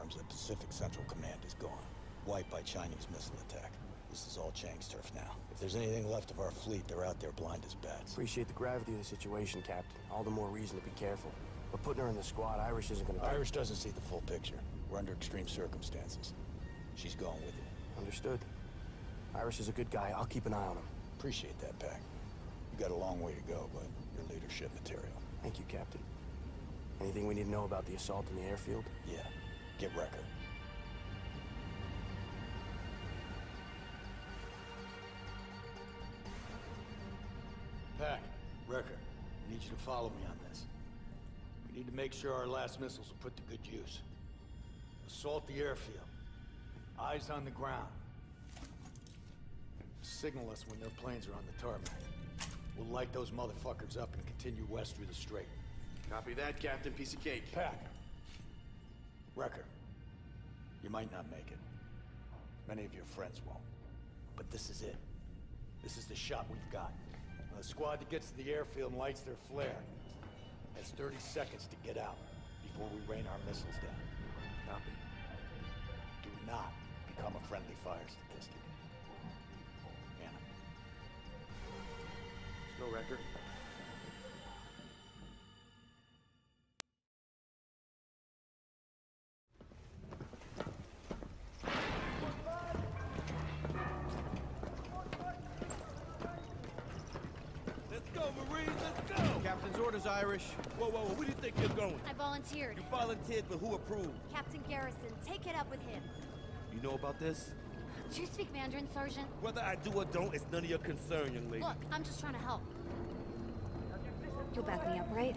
confirms that Pacific Central Command is gone. Wiped by Chinese missile attack. This is all Chang's turf now. If there's anything left of our fleet, they're out there blind as bats. Appreciate the gravity of the situation, Captain. All the more reason to be careful. But putting her in the squad, Irish isn't gonna... Irish doesn't see the full picture. We're under extreme circumstances. She's going with you. Understood. Irish is a good guy. I'll keep an eye on him. Appreciate that, Pac. You got a long way to go, but you're leadership material. Thank you, Captain. Anything we need to know about the assault in the airfield? Yeah. Get Wrecker. Pac, Wrecker, I need you to follow me on this. We need to make sure our last missiles are put to good use. Assault the airfield. Eyes on the ground. Signal us when their planes are on the tarmac. We'll light those motherfuckers up and continue west through the strait. Copy that, Captain. Piece of cake. Pac. Wrecker. You might not make it. Many of your friends won't. But this is it. This is the shot we've got. When the squad that gets to the airfield and lights their flare has 30 seconds to get out before we rain our missiles down. Copy. Do not become a friendly fire statistic. Anna. Let's go, Wrecker. Captain's orders, Irish. Whoa, where do you think you're going? I volunteered. You volunteered, but who approved? Captain Garrison, take it up with him. You know about this? Do you speak Mandarin, Sergeant? Whether I do or don't, it's none of your concern, young lady. Look, I'm just trying to help. You'll back me up, right?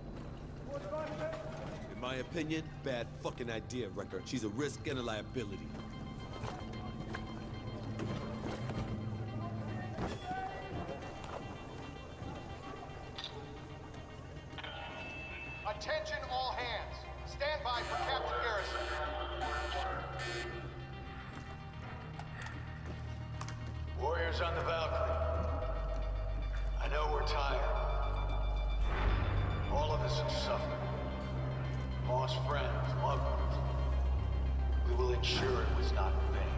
In my opinion, bad fucking idea, Wrecker. She's a risk and a liability. Attention all hands. Stand by for Captain Garrison. Warriors on the Valkyrie. I know we're tired. All of us have suffered. Lost friends, loved ones. We will ensure it was not in vain.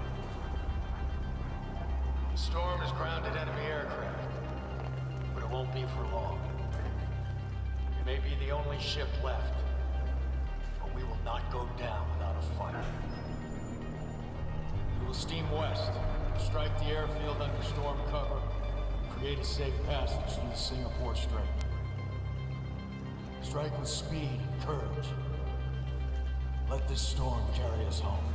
The storm has grounded enemy aircraft, but it won't be for long. We may be the only ship left, but we will not go down without a fight. We will steam west, strike the airfield under storm cover, and create a safe passage through the Singapore Strait. Strike with speed and courage. Let this storm carry us home.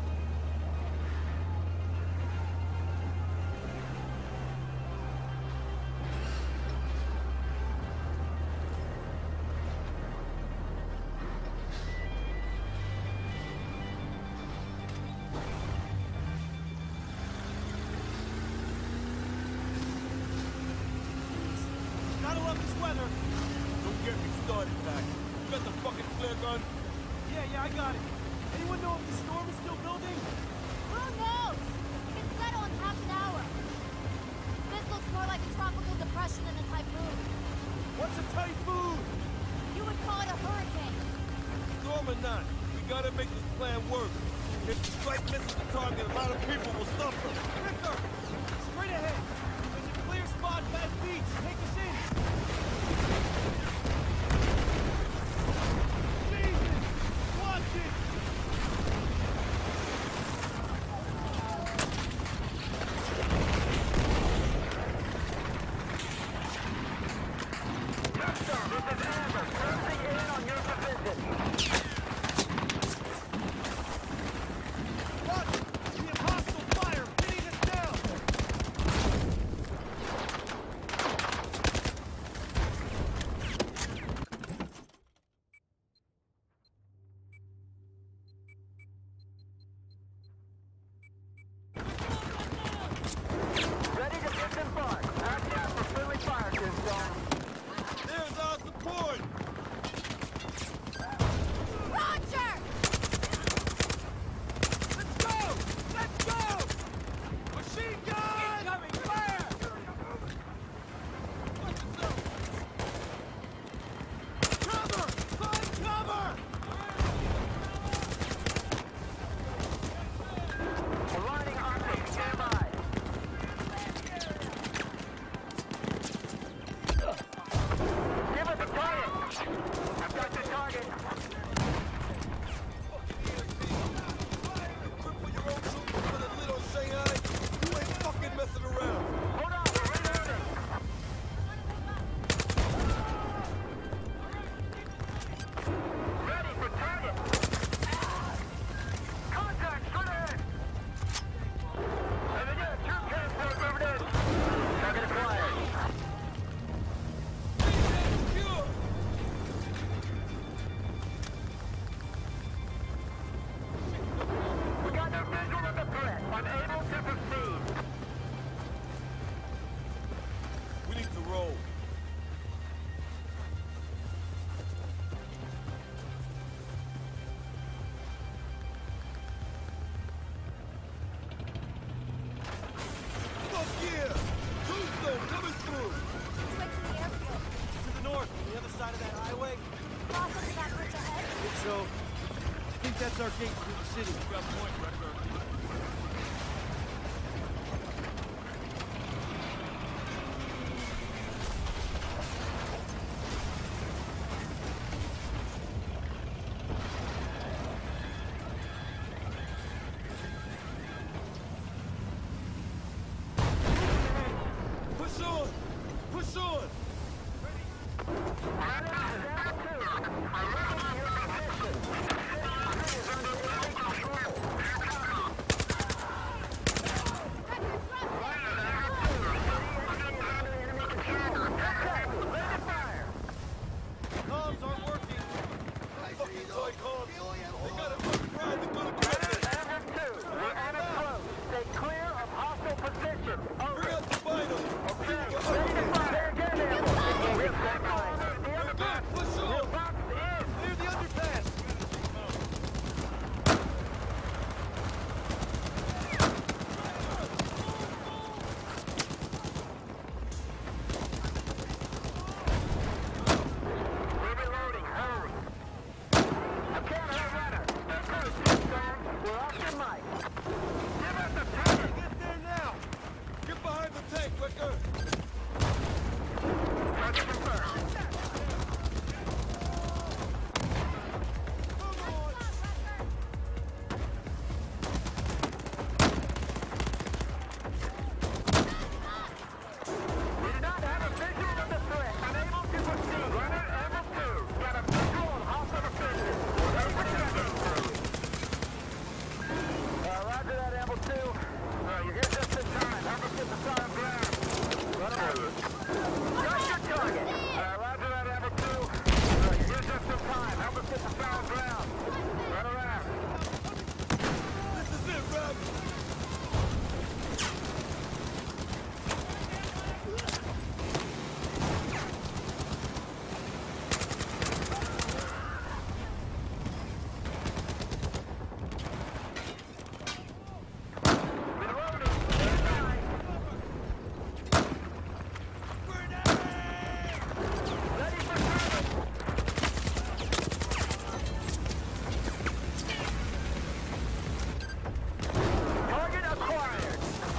Gotta love this weather. Don't get me started, Pac. You got the fucking flare gun? Yeah, I got it. Anyone know if the storm is still building? Who knows? It can settle in half an hour. This looks more like a tropical depression than a typhoon. What's a typhoon? You would call it a hurricane. Storm or not, we gotta make this plan work. If the strike misses the target, a lot of people will suffer. Victor! Straight ahead! There's a clear spot by the beach. Take us in! Jesus! Watch it! that's our gate through the city. You got a point, Wrecker. Push on! Push on! Comms aren't working. Fucking toy comms. They got a fucking ride to go to Christmas. Stay clear of hostile position. Bring up the final. Ready to fire. We're good. Push on. Clear the underpass. Get there now. Get behind the tank, Wicker. This is it, Rob. Target acquired.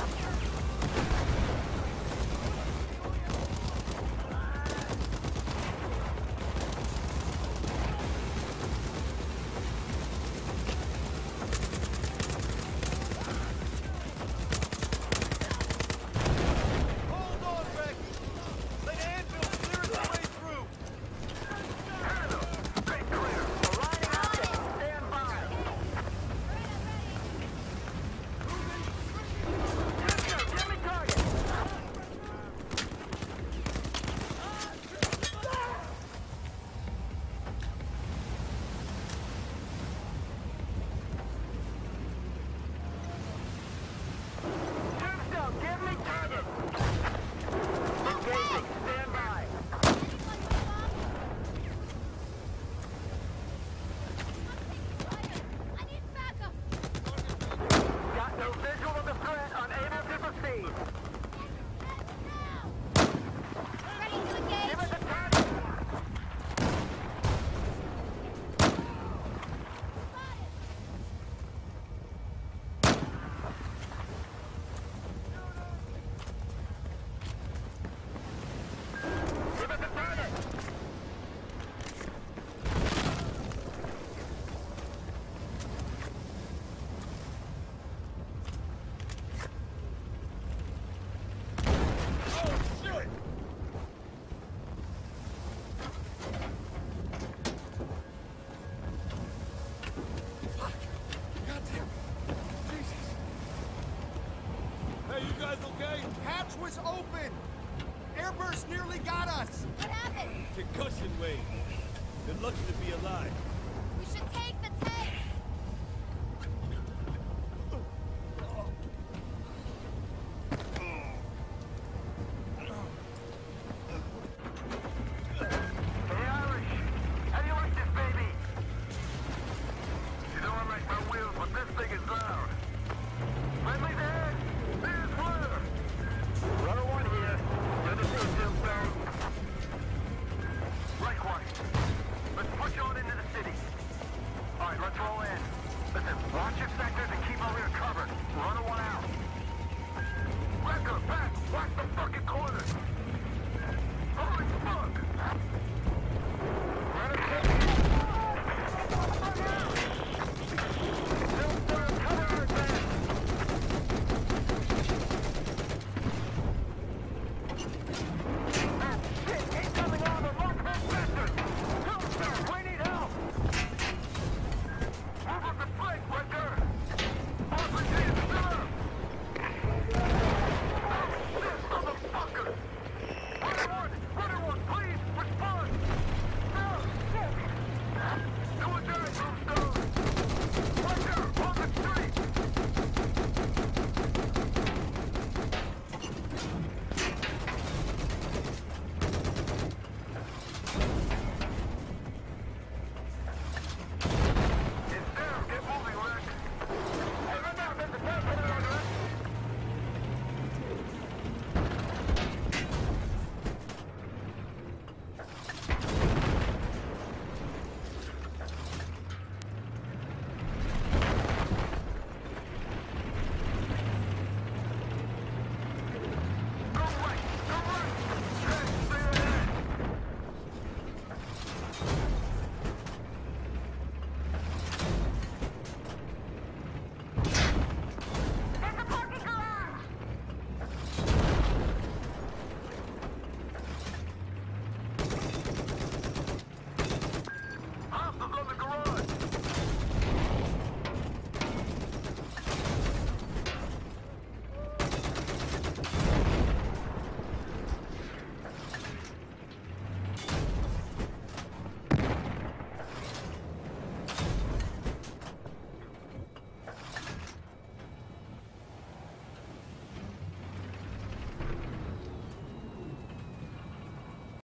Hold on, Rex. Let Anvil clear the way through. Stay clear. We're lining up and stand by. Give me target. Tombstone, give me target. Engaging. Stand by. I need backup. Got no visual of the threat. Unable to proceed. Ready to engage. Give us a target. Give us a target. Oh, shit! Goddamn. Jesus. Hey, you guys okay? Hatch was open! Airburst nearly got us! What happened? Concussion wave. They're lucky to be alive.